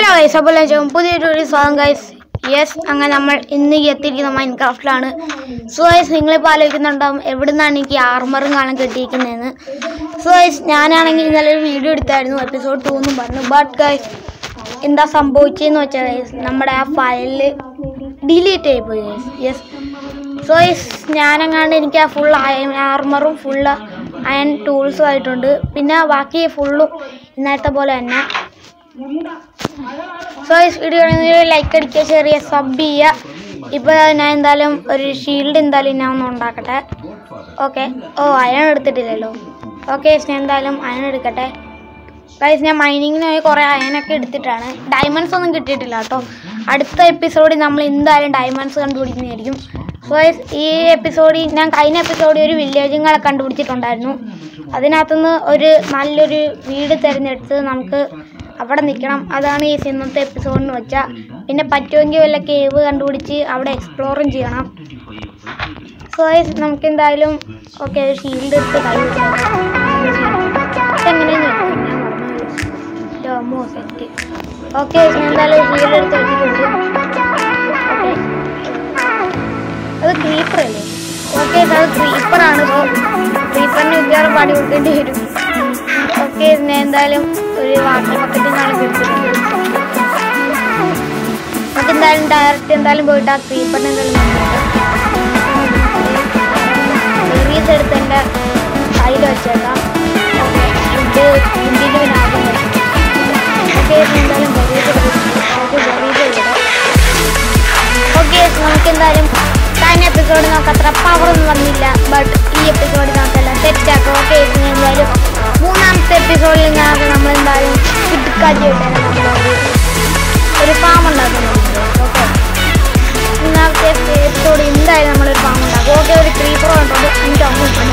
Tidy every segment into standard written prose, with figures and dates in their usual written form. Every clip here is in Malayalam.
ഹലോ ഗൈസ്, അപ്പോൾ പുതിയൊരു സ്വാഗതം ഗൈസ്. യെസ്, അങ്ങനെ നമ്മൾ ഇന്ന് എത്തിയിരിക്കുന്ന മൈൻക്രാഫ്റ്റിലാണ്. സോ ഗൈസ്, നിങ്ങളിപ്പോൾ ആലോചിക്കുന്നുണ്ടാവും എവിടെ നിന്നാണ് എനിക്ക് ആർമറും കാണാൻ കിട്ടിയിരിക്കുന്നതെന്ന്. സോ ഗൈസ്, ഞാനാണെങ്കിൽ ഇന്നലെ ഒരു വീഡിയോ എടുത്തായിരുന്നു, എപ്പിസോഡ് 2 എന്നും പറഞ്ഞു. ബട്ട് ഗൈസ്, എന്താ സംഭവിച്ചതെന്ന് വെച്ചാൽ ഗൈസ്, നമ്മുടെ ആ ഫയലിൽ ഡിലീറ്റ് ആയിപ്പോയി ഗൈസ്. യെസ്, സോ ഗൈസ്, ഞാനങ്ങാണ്ട് എനിക്ക് ആ ഫുൾ ആർമറും ഫുള്ള് അയൺ ടൂൾസും ആയിട്ടുണ്ട്. പിന്നെ ബാക്കി ഫുള്ളും ഇന്നത്തെ പോലെ തന്നെ. സോ വീഡിയോ ലൈക്ക് അടിക്കുക, ഷെയർ ചെയ്യുക, സബ് ചെയ്യുക. ഇപ്പോൾ ഞാൻ എന്തായാലും ഒരു ഷീൽഡ് എന്തായാലും ഞാൻ ഒന്ന് ഉണ്ടാക്കട്ടെ. ഓക്കെ, അയൺ എടുത്തിട്ടില്ലല്ലോ. ഓക്കെ, ഞാൻ എന്തായാലും അയൺ എടുക്കട്ടെ ഗൈസ്. ഞാൻ മൈനിങ്ങിന് പോയി കുറേ അയണൊക്കെ എടുത്തിട്ടാണ്. ഡയമണ്ട്സ് ഒന്നും കിട്ടിയിട്ടില്ല കേട്ടോ. അടുത്ത എപ്പിസോഡിൽ നമ്മൾ എന്തായാലും ഡയമണ്ട്സ് കണ്ടുപിടിക്കുന്നതായിരിക്കും. സോ ഈ എപ്പിസോഡിൽ ഞാൻ കഴിഞ്ഞ എപ്പിസോഡിൽ ഒരു വില്ലേജുകളെ കണ്ടുപിടിച്ചിട്ടുണ്ടായിരുന്നു. അതിനകത്തുനിന്ന് ഒരു നല്ലൊരു വീട് തിരഞ്ഞെടുത്ത് നമുക്ക് അവിടെ നിൽക്കണം. അതാണ് ഈ ഇന്നത്തെ എപ്പിസോഡിന് വെച്ചാൽ. പിന്നെ പറ്റുമെങ്കിൽ വല്ല കേവ് കണ്ടുപിടിച്ച് അവിടെ എക്സ്പ്ലോറും ചെയ്യണം. സോ നമുക്ക് എന്തായാലും ഓക്കെ ഷീൽഡ് എടുത്ത് കഴിവിക്കാം. എങ്ങനെയെന്ന് സെറ്റ്. ഓക്കെ, എന്തായാലും ഷീൽഡ് എടുത്ത് വെച്ചിട്ടുണ്ട്. ഓക്കെ, അത് ക്രീപ്പർ അല്ലേ? ഓക്കെ, അത് ക്രീപ്പറാണ്. സോ ക്രീപ്പറിന് മിക്കവാറും പണി കൊടുക്കേണ്ടി വരും. ഓക്കെ, ഞാൻ എന്തായാലും ഒരു വാട്ടർ ബക്കറ്റിൽ നിന്നാണ് കിട്ടുന്നത്. നമുക്ക് എന്തായാലും ഡയറക്റ്റ് എന്തായാലും പോയിട്ട് ആ ക്രീപ്പറിന് എന്തായാലും ചെറിയത് എടുത്ത് എൻ്റെ കയ്യിൽ വെച്ചേക്കാം. ഓക്കെ, ഫുഡിന് പിന്നെ ആദ്യം വെച്ചു. ഓക്കെ, എന്തായാലും ഓക്കെ, നമുക്ക് എന്തായാലും കഴിഞ്ഞ എപ്പിസോഡ് നമുക്ക് അത്ര പവറൊന്നും വന്നില്ല. ബട്ട് ഈ എപ്പിസോഡിൽ നമുക്കെല്ലാം സെറ്റാക്കാം. ഓക്കെ, എന്തായാലും മൂന്നാമത്തെ എപ്പിസോഡിൽ നമ്മളെന്തായാലും കിടക്കാറ്റിയിട്ടാണ് നമ്മളൊരു ഫാം ഉണ്ടാക്കുന്നുണ്ട്. ഓക്കെ, മൂന്നാമത്തെ എപ്പിസോഡ് എന്തായാലും നമ്മളൊരു ഫാം ഉണ്ടാക്കും. ഓക്കെ, ഒരു ക്രീപ്പർ കണ്ടോണ്ട് എനിക്ക് അമ്മ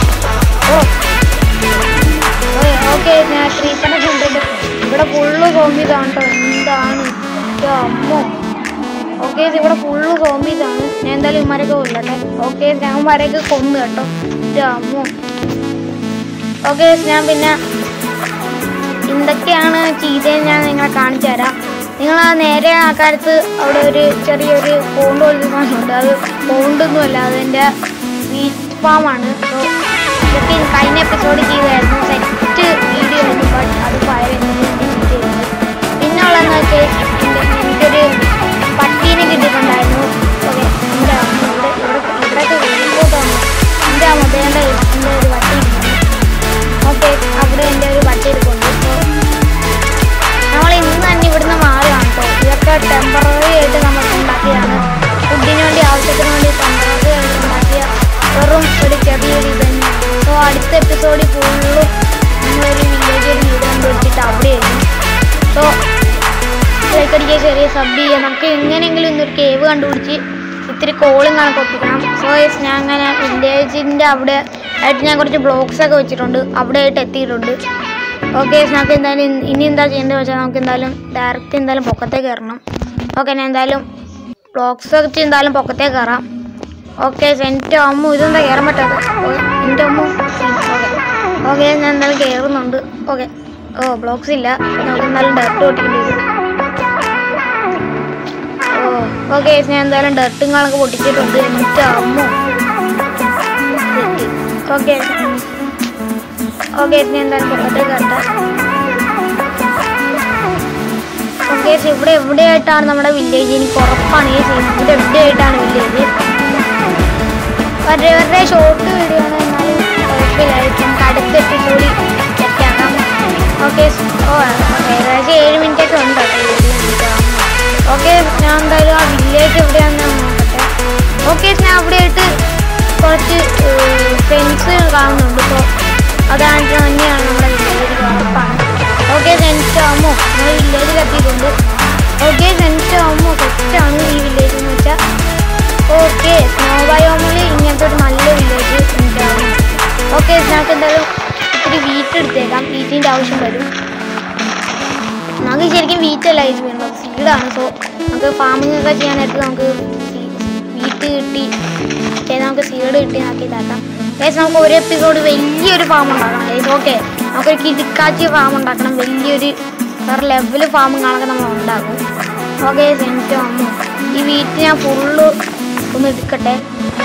ഓക്കെ, ഞാൻ ക്രീപ്പറിനെ കൊണ്ടിട്ട് ഇവിടെ ഫുള്ള് സോംബീസാണ് കേട്ടോ. എന്താണ് അമ്മോ. ഓക്കെ, ഇവിടെ ഫുള്ള് സോംബീസാണ്. ഞാൻ എന്തായാലും ഇവന്മാരൊക്കെ കൊല്ലട്ടെ. ഓക്കെ, ഞാൻ ഇവന്മാരെയൊക്കെ കൊന്നു കേട്ടോ. അമ്മോ. ഓക്കെ, ഞാൻ പിന്നെ എന്തൊക്കെയാണ് ചെയ്തതെന്ന് ഞാൻ നിങ്ങളെ കാണിച്ചു തരാം. നിങ്ങൾ ആ നേരെ ആ കാലത്ത് അവിടെ ഒരു ചെറിയൊരു പോണ്ട് പോലത്തെ സാധനമുണ്ട്. അത് പോണ്ടൊന്നുമല്ല, അതെൻ്റെ വീറ്റ് ഫാമാണ്. സോ ഇതൊക്കെ കഴിഞ്ഞ എപ്പിസോഡ് ചെയ്തായിരുന്നു. സെറ്റ് വീഡിയോ ആയിരുന്നു. ബട്ട് അത് ഫയർ ചെയ്തത്. പിന്നെ ഉള്ളതെന്ന് വെച്ചാൽ എനിക്കൊരു പട്ടീനെ കിട്ടിയിട്ടുണ്ടായിരുന്നു. ഓക്കെ, എൻ്റെ ഇവിടെയൊക്കെ വീട്ടിലോട്ടാണ് എൻ്റെ ആ മൊബൈലിൻ്റെ എൻ്റെ ഒരു പട്ടി. ഓക്കെ, അവിടെ എൻ്റെ ഒരു പട്ടി എടുക്കുന്നുണ്ട്. നമ്മൾ ഇന്ന് തന്നെ ഇവിടുന്ന് മാറുകയാണ് കേട്ടോ. ഇതൊക്കെ ടെമ്പററി ആയിട്ട് നമുക്ക് ഉണ്ടാക്കിയതാണ്. ഫുഡിന് വേണ്ടി ആവശ്യത്തിന് വേണ്ടി ടെമ്പററി ആയിട്ട് ഉണ്ടാക്കിയ വെറും ഒരു ചെറിയൊരു ഇതന്നെ. സോ അടുത്ത എപ്പിസോഡിൽ ഫുള്ളും നമ്മളൊരു വില്ലേജ് വീട് കണ്ടുപിടിച്ചിട്ട് അവിടെയായിരുന്നു. സോ ലൈക്ക് അടിക്കുക, ചെറിയ സബ് ചെയ്യുക. നമുക്ക് എങ്ങനെയെങ്കിലും ഇന്നൊരു കേവ് കണ്ടുപിടിച്ച് ഇത്തിരി കോളും കണക്ക് ഒപ്പിക്കണം. സോ ഞാൻ അങ്ങനെ വില്ലേജിൻ്റെ അവിടെ ആയിട്ട് ഞാൻ കുറച്ച് ബ്ലോക്സൊക്കെ വെച്ചിട്ടുണ്ട്. അവിടെ ആയിട്ട് എത്തിയിട്ടുണ്ട്. ഓക്കെ, നമുക്ക് എന്തായാലും ഇനി എന്താ ചെയ്യേണ്ടത് വെച്ചാൽ നമുക്ക് എന്തായാലും ഡയറക്റ്റ് എന്തായാലും പൊക്കത്തേക്ക് കയറണം. ഓക്കെ, ഞാൻ എന്തായാലും ബ്ലോക്സ് വെച്ച് എന്തായാലും പൊക്കത്തേക്ക് കയറാം. ഓക്കെ, എൻ്റെ അമ്മ ഇതെന്താ കയറാൻ പറ്റാതെ. എൻ്റെ അമ്മ. ഓക്കെ, ഞാൻ എന്തായാലും കയറുന്നുണ്ട്. ഓക്കെ, ബ്ലോക്സ് ഇല്ല. നമുക്ക് എന്തായാലും ഡയറക്റ്റ് പൊട്ടിക്കേണ്ടി വരും. ഓക്കെ, ഞാൻ എന്തായാലും ഡർട്ടും കണക്ക് പൊട്ടിച്ചിട്ടുണ്ട്. എൻ്റെ അമ്മ. ഓക്കെ, ഞാൻ എന്തായാലും പൊക്കത്തേക്ക് കയറട്ടെ. ഓക്കെ, ഇവിടെ എവിടെയായിട്ടാണ് നമ്മുടെ വില്ലേജ്? എനിക്ക് ഉറപ്പാണ് ഈ ചെയ്യുന്നത്. ഇത് എവിടെയായിട്ടാണ് വില്ലേജ്? വളരെ ഷോർട്ട് വീഡിയോ ആണ്, എന്നാലും കുഴപ്പമില്ലായിരിക്കും. നമുക്ക് അടുത്ത എപ്പിസോഡിൽ സെറ്റാക്കാം. ഓക്കെ, ഏകദേശം 7 മിനിറ്റൊക്കെ ഉണ്ട് കേട്ടോ. ഓക്കെ, ഞാൻ എന്തായാലും ആ വില്ലേജ് എവിടെയാണെന്ന് നോക്കട്ടെ. ഓക്കെ, ഞാൻ അവിടെയായിട്ട് കുറച്ച് ഫെൻസ് കാണുന്നുണ്ട്. സോ അതാണ് തന്നെയാണ് നമ്മുടെ വില്ലേജ് ഉറപ്പാണ്. ഓക്കെ, സെൻറ്റാകുമോ നമ്മൾ വില്ലേജിൽ എത്തിയിട്ടുണ്ട്. ഓക്കെ, സെൻറ്റാകുമോ സെറ്റാണ് ഈ വില്ലേജ് എന്ന് വെച്ചാൽ. ഓക്കെ, സ്നോ ബയോമിൽ ഇങ്ങനത്തെ ഒരു നല്ല വില്ലേജ് ഉണ്ടാകും. ഓക്കെ, നമുക്ക് എന്തായാലും ഇത്തിരി വീറ്റ് എടുത്തേക്കാം. വീറ്റിൻ്റെ ആവശ്യം വരും. നമുക്ക് ശരിക്കും വീറ്റല്ല ഇത് വേണ്ടത്, സീഡാണ്. സോ നമുക്ക് ഫാമിംഗ് ഒക്കെ ചെയ്യാനായിട്ട് നമുക്ക് വീറ്റ് കിട്ടി നമുക്ക് സീഡ് കിട്ടി നമുക്ക് ഇതാക്കാം. ഗൈസ്, നമുക്ക് ഒരു എപ്പിസോഡ് വലിയൊരു ഫാം ഉണ്ടാക്കണം ഗൈസ്. ഓക്കെ, നമുക്കൊരു കിടുക്കാച്ചി ഫാം ഉണ്ടാക്കണം. വലിയൊരു വേറെ ലെവൽ ഫാമുകളൊക്കെ നമ്മൾ ഉണ്ടാക്കും. ഓക്കെ എൻ്റെ അമ്മ ഈ വീറ്റ് ഞാൻ ഫുള്ള് ഒന്ന് എടുക്കട്ടെ.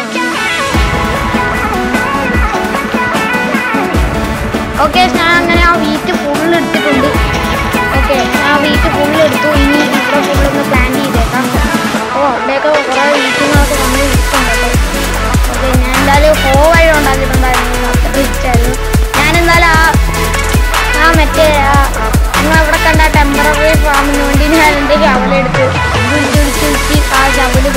ഓക്കെ ഞാൻ അങ്ങനെ ആ വീറ്റ് ഫുള്ള് എടുത്തിട്ടുണ്ട്. ഓക്കെ ഞാൻ വീറ്റ് ഫുള്ള് എടുത്തു. ഇനി ഇവിടെ ഫുള്ളൊന്ന് പ്ലാൻ ചെയ്തേക്കാം. അവിടെയൊക്കെ കുറേ വീറ്റുകളൊക്കെ വന്ന് ഇരിക്കുന്നുണ്ടല്ലോ. ഓക്കെ ഞാൻ എന്തായാലും വഴി ഉണ്ടാക്കിയിട്ടുണ്ടായിരുന്നു. അത്ര റിച്ചായിരുന്നു. ഞാനെന്തായാലും ആ മറ്റേ നിങ്ങളവിടെ കണ്ട ടെമ്പററി ഫാമിന് വേണ്ടി ഞാൻ എൻ്റെ ശവലെടുത്ത് വിളിച്ച് ആ ശവല്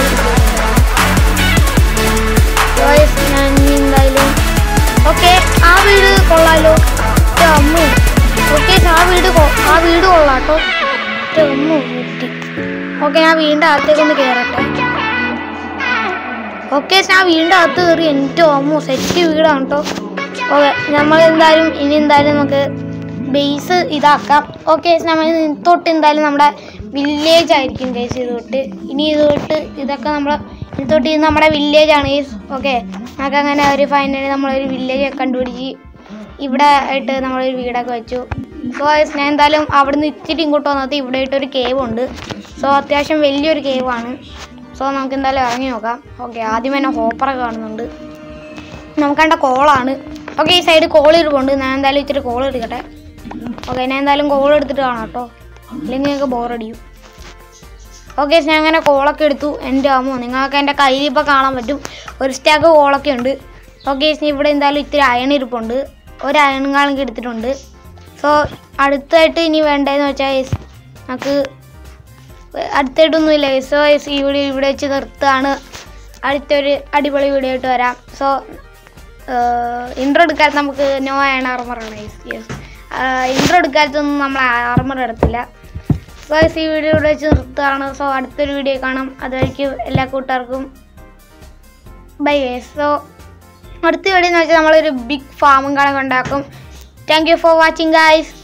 ഞാൻ എന്തായാലും ഓക്കെ ആ വീട് കൊള്ളാലോ അമ്മു. ഓക്കെ ആ വീട് കൊള്ളാട്ടോ അമ്മു കുട്ടി. ഓക്കെ ഞാൻ വീടിൻ്റെ അകത്തേക്കൊന്ന് കയറട്ടെ. ഓക്കെ ഞാൻ വീടിൻ്റെ അകത്ത് കയറി. എൻ്റെ അമ്മു സെറ്റ് വീടാണ് കേട്ടോ. ഓക്കെ നമ്മൾ ഇനി എന്തായാലും നമുക്ക് ബേസ് ഇതാക്കാം. ഓക്കെ നമ്മൾ തൊട്ട് എന്തായാലും നമ്മുടെ വില്ലേജ് ആയിരിക്കും കേസ് ഇത് തൊട്ട്. ഇനി ഇത് തൊട്ട് ഇതൊക്കെ ഇത് തൊട്ട് ഇത് നമ്മുടെ വില്ലേജാണ് കേസ്. ഓക്കെ നമുക്ക് അങ്ങനെ ഒരു ഫൈനലി നമ്മളൊരു വില്ലേജൊക്കെ കണ്ടുപിടിച്ച് ഇവിടെ ആയിട്ട് നമ്മളൊരു വീടൊക്കെ വെച്ചു. സോ ഞാൻ എന്തായാലും അവിടെ നിന്ന് ഇച്ചിരി ഇങ്ങോട്ട് വന്നത് ഇവിടെ ആയിട്ടൊരു കേവ് ഉണ്ട്. സോ അത്യാവശ്യം വലിയൊരു കേവാണ്. സോ നമുക്ക് എന്തായാലും ഇറങ്ങി നോക്കാം. ഓക്കെ ആദ്യം തന്നെ ഹോപ്പറൊക്കെ കാണുന്നുണ്ട്. നമുക്കണ്ട കോളാണ്. ഓക്കെ ഈ സൈഡ് കോൾ ഇടുന്നുണ്ട്. ഞാൻ എന്തായാലും ഇച്ചിരി കോൾ എടുക്കട്ടെ. ഓക്കെ ഞാൻ എന്തായാലും കോൾ എടുത്തിട്ട് കാണാം കേട്ടോ, അല്ലെങ്കിൽ നിങ്ങൾക്ക് ബോറടിയും. ഓക്കെ ഞാൻ അങ്ങനെ കോളൊക്കെ എടുത്തു. എൻ്റെ അമ്മോ നിങ്ങൾക്ക് എൻ്റെ കയ്യിൽ ഇപ്പോൾ കാണാൻ പറ്റും ഒരു സ്റ്റാക്ക് കോളൊക്കെ ഉണ്ട്. ഓക്കെ ഇവിടെ എന്തായാലും ഇത്തിരി അയൺ ഇരിപ്പുണ്ട്. ഒരു അയണും കാളൊക്കെ എടുത്തിട്ടുണ്ട്. സോ അടുത്തായിട്ട് ഇനി വേണ്ടതെന്ന് വെച്ചാൽ നമുക്ക് അടുത്തായിട്ടൊന്നുമില്ല. സോ ഈ വീഡിയോ ഇവിടെ വെച്ച് നിർത്തുകയാണ്. അടുത്തൊരു അടിപൊളി വീഡിയോ ആയിട്ട് വരാം. സോ ഇൻട്രോ എടുക്കാത്ത നമുക്ക് നോ അയൺ ആർമറാണ്. ഇൻട്രോ എടുക്കാത്തൊന്നും നമ്മൾ ആർമർ എടുത്തില്ല. സോ ഈ വീഡിയോ ഇവിടെ വെച്ച് നിർത്തുകയാണ്. സോ അടുത്തൊരു വീഡിയോ കാണാം. അതുവഴിക്ക് എല്ലാ കൂട്ടുകാർക്കും ബൈ ഗൈസ്. സോ അടുത്ത വീഡിയോ എന്ന് വെച്ചാൽ നമ്മളൊരു ബിഗ് ഫാമും കാണാൻ ഉണ്ടാക്കും. Thank you for watching guys.